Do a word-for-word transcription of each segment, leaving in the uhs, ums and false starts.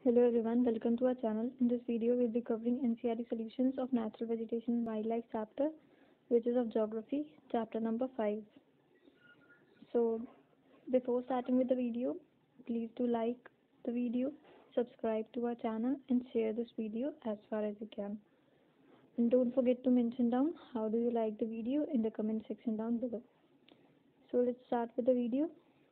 Hello everyone, welcome to our channel. In this video, we'll be covering N C E R T solutions of Natural Vegetation and Wildlife chapter, which is of Geography, chapter number five. So, before starting with the video, please do like the video, subscribe to our channel and share this video as far as you can. And don't forget to mention down how do you like the video in the comment section down below. So, let's start with the video.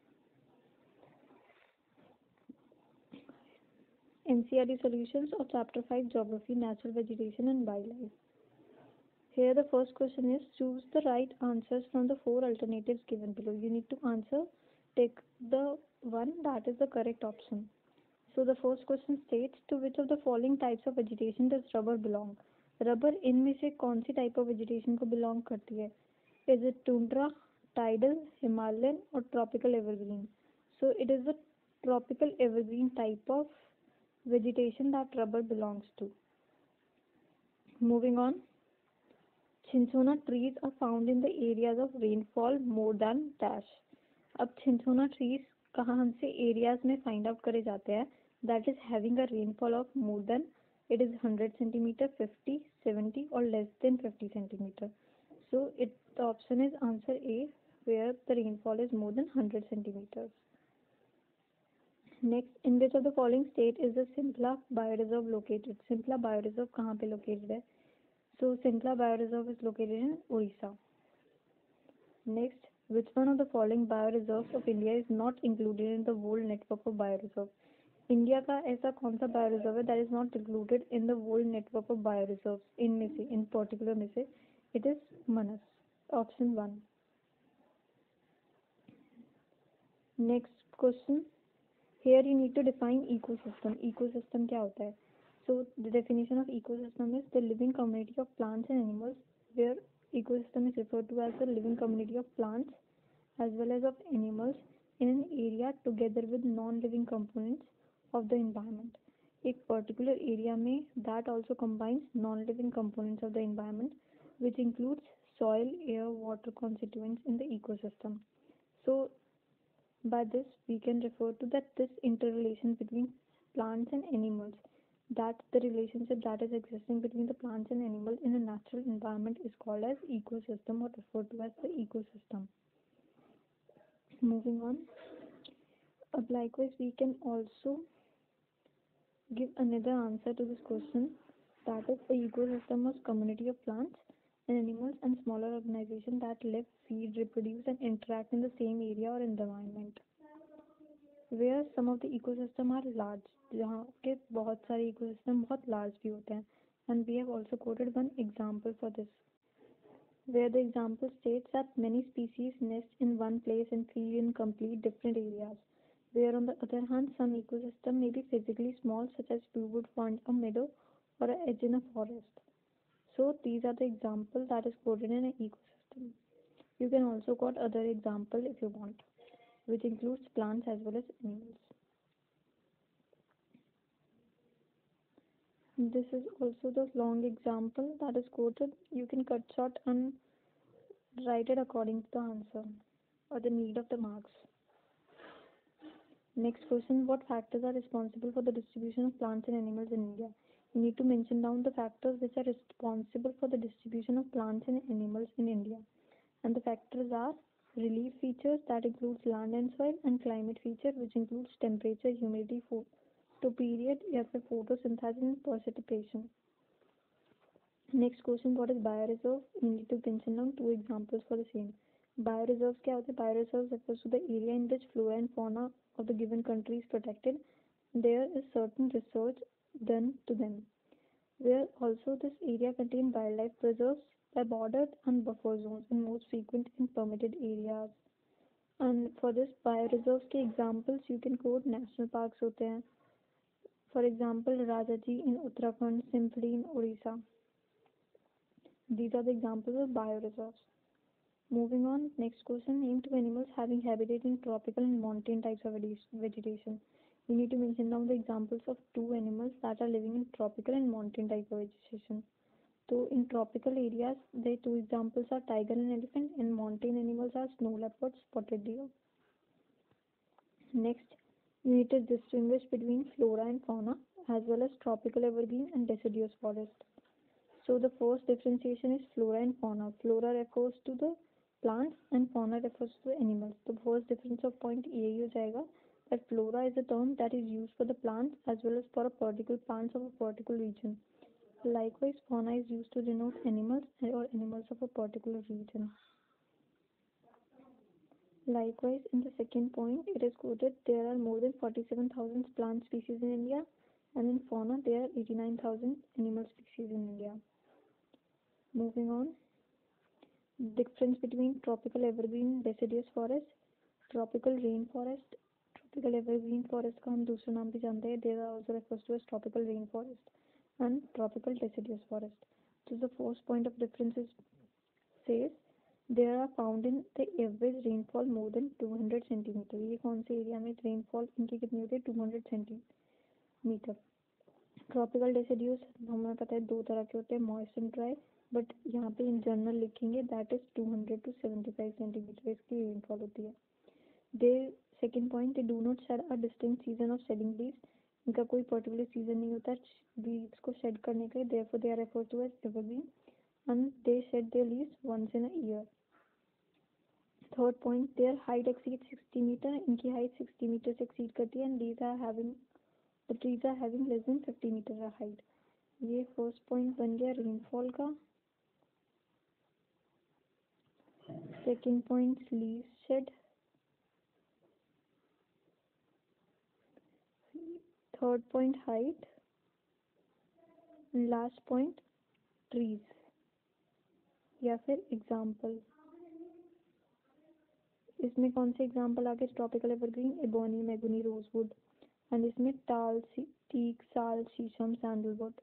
N C E R T solutions of chapter five, Geography, Natural Vegetation and Wildlife. Here the first question is, choose the right answers from the four alternatives given below. You need to answer, take the one that is the correct option. So the first question states, to which of the following types of vegetation does rubber belong? Rubber इनमें से कौन सी type of vegetation को belong करती है? Is it tundra, tidal, Himalayan or tropical evergreen? So it is the tropical evergreen type of vegetation that rubber belongs to. Moving on, Cinchona trees are found in the areas of rainfall more than dash. अब Cinchona trees कहाँ से areas में find out करे जाते हैं that is having a rainfall of more than, it is one hundred centimeter, fifty, seventy or less than fifty centimeter. So it the option is answer A, where the rainfall is more than one hundred centimeters. Next, in which of the following state is the Simla Bioreserve located? Simla Bioreserve कहाँ पे located है? So Simla Bioreserve is located in Odisha. Next, which one of the following bioreserves of India is not included in the world network of bioreserve? India का ऐसा कौन सा बायोरिजर्व है that is not included in the world network of bioreserves? इनमें से, in particular में से, it is Manas. Option one. Next question. Here you need to define ecosystem. Ecosystem क्या होता है? So the definition of ecosystem is the living community of plants and animals, where ecosystem is referred to as the living community of plants as well as of animals in an area together with non-living components of the environment. एक particular area में that also combines non-living components of the environment, which includes soil, air, water constituents in the ecosystem. So by this we can refer to that this interrelation between plants and animals, that the relationship that is existing between the plants and animals in a natural environment is called as ecosystem or referred to as the ecosystem. Moving on, uh, likewise we can also give another answer to this question, that is the ecosystem was community of plants and animals and smaller organizations that live, feed, reproduce and interact in the same area or environment. Where some of the ecosystem are large, जहाँ के बहुत सारे ecosystem बहुत large भी होते हैं, and we have also quoted one example for this, where the example states that many species nest in one place and feed in complete different areas, where on the other hand some ecosystem may be physically small, such as bluewood pond, a meadow or an edge in a forest. So these are the examples that is quoted in an ecosystem. You can also quote other example if you want, which includes plants as well as animals. This is also the long example that is quoted. You can cut short and write it according to the answer or the need of the marks. Next question, what factors are responsible for the distribution of plants and animals in India? You need to mention down the factors which are responsible for the distribution of plants and animals in India. And the factors are relief features, that includes land and soil, and climate feature, which includes temperature, humidity, photoperiod, या फिर photosynthesis and precipitation. Next question, what is bioreserve? You need to mention down two examples for the same. Bioreserves क्या होते हैं? Bioreserves refers to the area in which flora and fauna of the given country is protected. There is certain research done to them, where also this area contains wildlife preserves by bordered and buffer zones and most frequent in permitted areas. And for this bioreserves के examples you can quote national parks होते हैं. For example, Rajaji in Uttarakhand, Simply in Odisha. These are the examples of bioreserves. Moving on, next question, name two animals having habitat in tropical and mountain types of vegetation. You need to mention down the examples of two animals that are living in tropical and mountain type of vegetation. So in tropical areas, the two examples are tiger and elephant, and mountain animals are snow leopard, spotted deer. Next, You need to distinguish between flora and fauna as well as tropical evergreen and deciduous forest. So the first differentiation is flora and fauna. Flora refers to the plants and fauna refers to the animals. The first difference of point यही हो जाएगा that flora is a term that is used for the plants as well as for a particular plants of a particular region. Likewise, fauna is used to denote animals or animals of a particular region. Likewise, in the second point, it is quoted there are more than forty-seven thousand plant species in India, and in fauna there are eighty-nine thousand animal species in India. Moving on, difference between tropical evergreen and deciduous forest. Tropical rainforest, tropical evergreen forest का हम दूसरा नाम भी जानते हैं. There are also refers to as tropical rainforest and tropical deciduous forest. So the first point of difference is says there are found in the average rainfall more than two hundred centimeter. ये कौन से area में rainfall इनकी कितनी होती है? two hundred centimetre. Tropical deciduous हमें पता है दो तरह के होते हैं, मॉइस्ट एंड ड्राई, बट यहाँ पे इन जनरल लिखेंगे that is two hundred to seventy-five centimetre इसकी रेनफॉल होती है. The second point, they do not shed a distinct season of shedding leaves. इनका कोई पर्टिकुलर सीजन नहीं होता लीव्स को शेड करने का, therefore they are referred to as evergreen and they shed their leaves once in a year. Third point, their height exceeds sixty meter. इनकी height sixty meter से exceed करती है and these are having the trees are having less than fifty meter का height. ये first point बन गया rainfall का. Second point, leaves shed. Third point, height. And last point, trees. या फिर एग्जाम्पल. इसमें कौन से एग्जाम्पल आगे? Tropical evergreen, ebony, mahogany, rosewood, and इसमें टाल, teak, sal, shisham, sandalwood.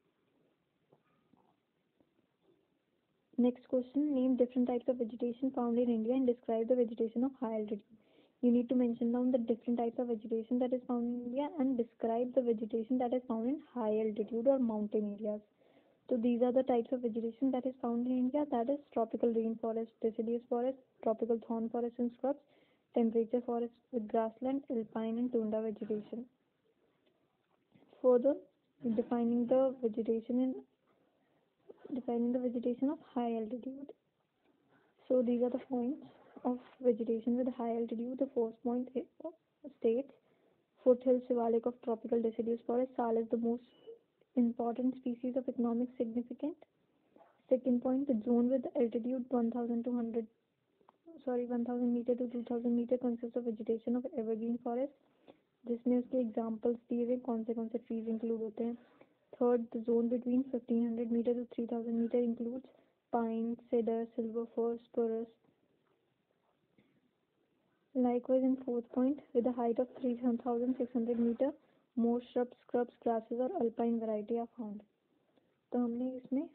Next question, name different types of vegetation found in India and describe the vegetation of high altitude. You need to mention down the different types of vegetation that is found in India and describe the vegetation that is found in high altitude or mountain areas. So these are the types of vegetation that is found in India, that is tropical rainforest, deciduous forest, tropical thorn forest and scrubs, temperature forest with grassland, alpine and tundra vegetation. Further, defining the vegetation in defining the vegetation of high altitude. So these are the points of vegetation with high altitude. The first point states foothill Shivalik of tropical deciduous forest. Sal is the most important species of economic significance. Second point, the zone with altitude one thousand two hundred sorry one thousand meter to two thousand meter consists of vegetation of evergreen forest, जिसमें उसके examples दिए हुए कौन से कौन से trees include होते हैं. Third, the zone between fifteen hundred meter to three thousand meter includes pine, cedar, silver fir, spruce. Likewise, in fourth point, with a height of three thousand six hundred meter, more shrubs, scrubs, grasses और alpine variety are found. तो हमने इसमें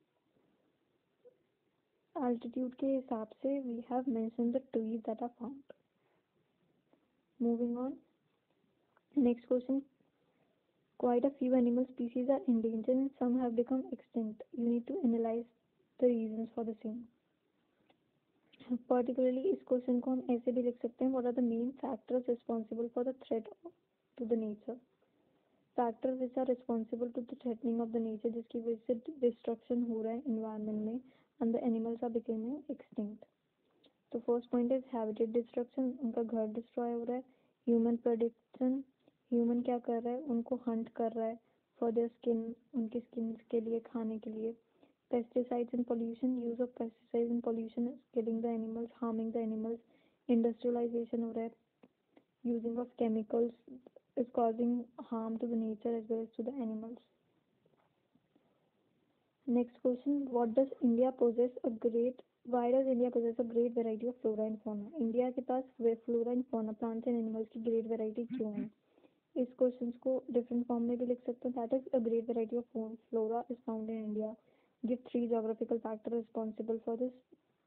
altitude के हिसाब से we have mentioned the trees that are found. Moving on, next question. Quite a few animal species are endangered and some have become extinct. You need to analyze the reasons for the same. Particularly इस question को हम ऐसे भी लिख सकते हैं, what are the main factors responsible for the threat to the nature. Factors which are responsible to the threatening of the nature, जिसकी वजह से destruction हो रहा है environment में and the animals are becoming extinct. तो first point is habitat destruction, उनका घर destroy हो रहा है. Human predation, human क्या कर रहा है? उनको hunt कर रहा है for their skin, उनकी skins के लिए, खाने के लिए. Pesticides and pollution, use of pesticides and pollution is killing the animals, harming the animals. Industrialization हो रहा है, using of chemicals is causing harm to the nature as well as to the animals. Next question, what does India possess a great why does India possess a great variety of flora and fauna? India के पास flora and fauna, plants and animals की great variety क्यों है? इस question को different form में भी लिख सकते हैं, that is a great variety of flora is found in India. Give three geographical factors responsible for this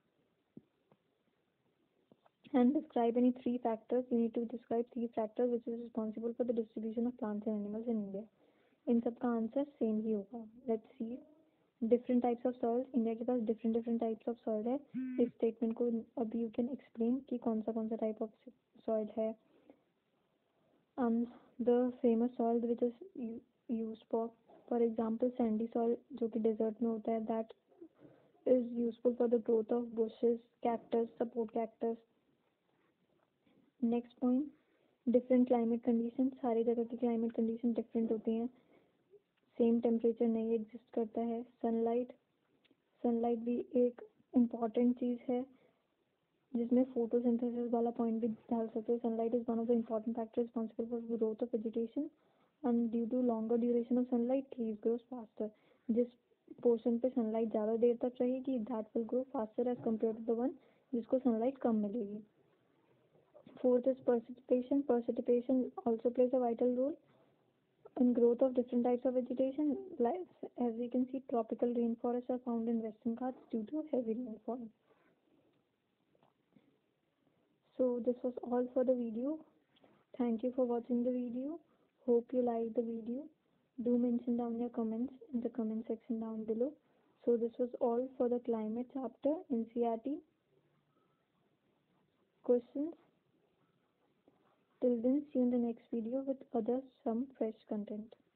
and describe any three factors. You need to describe three factors which is responsible for the distribution of plants and animals in India. इन सब का answer same ही होगा. Let's see. Different types of soil. India के पास different different types of soil है. इस statement को अभी you can explain कि कौन सा कौन सा type of soil है. and the famous soil which is u- used for for example sandy soil जो कि desert में होता है, that is useful for the growth of bushes, cactus, support cactus. Next point, different climate conditions. सारी जगह की climate condition different होती हैं, सेम टेम्परेचर नहीं एग्जिस्ट करता है. सनलाइट सनलाइट भी एक इम्पॉर्टेंट चीज़ है जिसमें फोटोसिंथेसिस वाला पॉइंट भी डाल सकते हैं. Sunlight is one of the important factor responsible for growth of vegetation and due to longer duration of sunlight trees grows faster. जिस पोर्शन पे सनलाइट ज़्यादा देर तक रहेगी that will grow faster as compare to the one जिसको sunlight कम मिलेगी. Fourth is precipitation. Precipitation also plays a vital role in growth of different types of vegetation. Like as we can see, tropical rainforests are found in Western Ghats due to heavy rainfall. So this was all for the video. Thank you for watching the video. Hope you liked the video. Do mention down your comments in the comment section down below. So this was all for the climate chapter in N C E R T questions. Till then, see you in the next video with other some fresh content.